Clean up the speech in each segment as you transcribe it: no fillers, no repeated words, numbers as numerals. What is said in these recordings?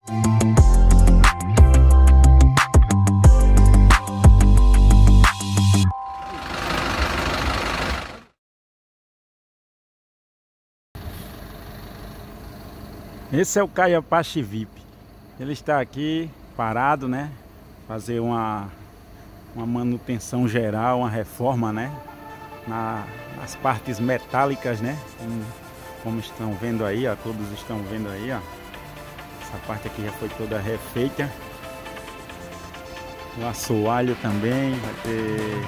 Esse é o Caio Apache VIP. Ele está aqui parado, né? Fazer uma manutenção geral, uma reforma, né? Nas partes metálicas, né? Como estão vendo aí, ó. Todos estão vendo aí, ó. Essa parte aqui já foi toda refeita. O assoalho também vai ter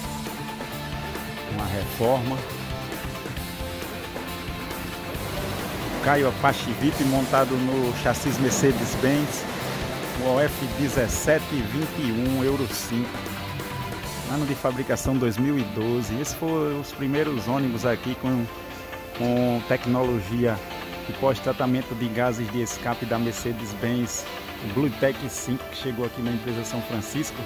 uma reforma. Caio Apache VIP montado no chassis Mercedes-Benz, o OF1721 Euro 5, ano de fabricação 2012. Esses foram os primeiros ônibus aqui com tecnologia de pós-tratamento de gases de escape da Mercedes-Benz, o BlueTech 5, que chegou aqui na empresa São Francisco.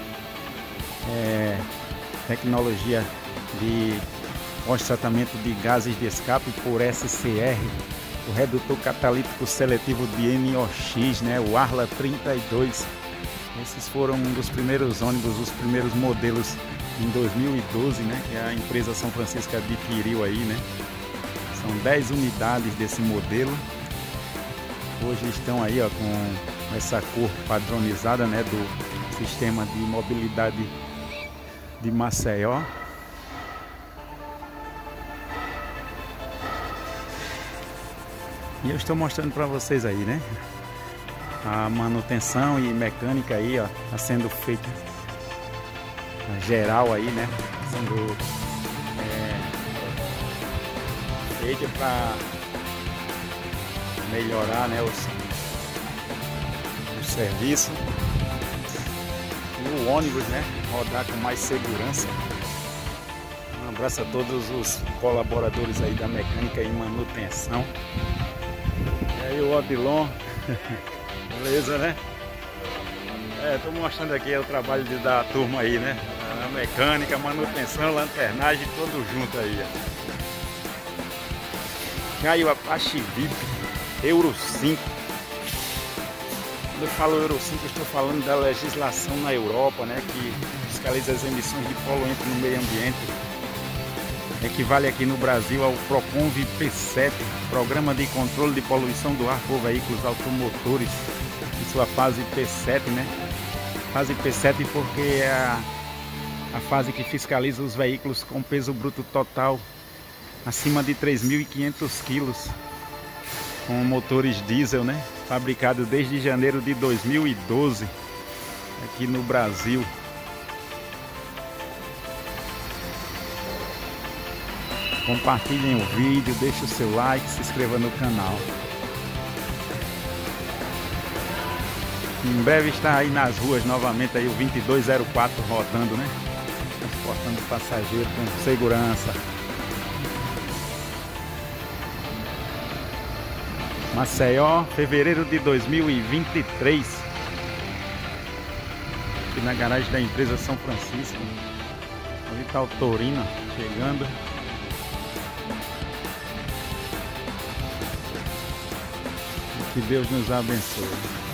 Tecnologia de pós-tratamento de gases de escape por SCR. O redutor catalítico seletivo de NOx, né? O Arla 32. Esses foram um dos primeiros ônibus, os primeiros modelos em 2012, né? Que a empresa São Francisco adquiriu aí, né? São 10 unidades desse modelo. Hoje estão aí, ó, com essa cor padronizada, né? Do sistema de mobilidade de Maceió. E eu estou mostrando para vocês aí, né? A manutenção e mecânica aí, ó, tá sendo feita geral aí, né? Sendo feita para melhorar, né, o serviço e o ônibus, né? Rodar com mais segurança. Um abraço a todos os colaboradores aí da mecânica e manutenção. E aí o Odilon, beleza, né? Tô mostrando aqui o trabalho da turma aí, né? A mecânica, manutenção, lanternagem, tudo junto aí, ó. Caio Apache VIP Euro 5. Quando eu falo Euro 5, eu estou falando da legislação na Europa, né? Que fiscaliza as emissões de poluentes no meio ambiente. Equivale aqui no Brasil ao Proconv P7, Programa de Controle de Poluição do Ar por Veículos Automotores, em sua fase P7, né? Fase P7 porque é a fase que fiscaliza os veículos com peso bruto total acima de 3.500 quilos, com motores diesel, né? Fabricado desde janeiro de 2012 aqui no Brasil. Compartilhem o vídeo, deixe o seu like, se inscreva no canal. Em breve está aí nas ruas novamente aí o 2204 rodando, né? Transportando passageiro com segurança. Maceió, fevereiro de 2023. Aqui na garagem da empresa São Francisco. Ali está o Torino chegando. Que Deus nos abençoe.